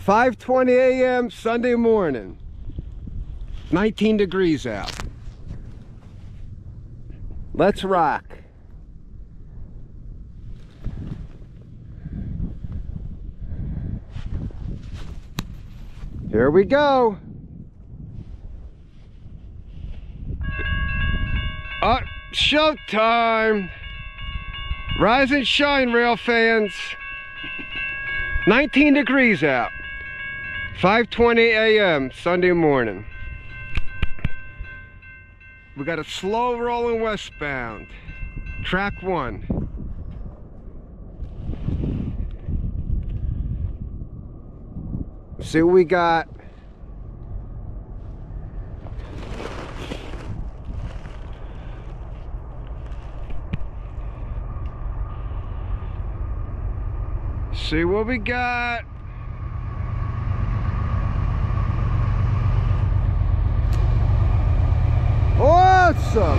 5:20 a.m. Sunday morning. 19 degrees out. Let's rock. Here we go. Showtime. Rise and shine, rail fans. 19 degrees out. 5:20 a.m. Sunday morning. We got a slow rolling westbound. Track 1. See what we got. See what we got. Awesome.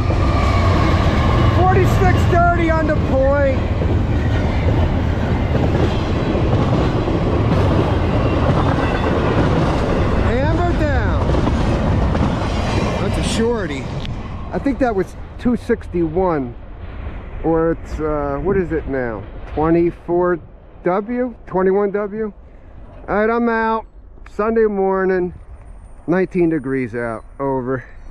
4630 on the point. Hammer down. That's a shorty. I think that was 261. Or it's, what is it now? 24W? 21W? Alright, I'm out. Sunday morning. 19 degrees out. Over.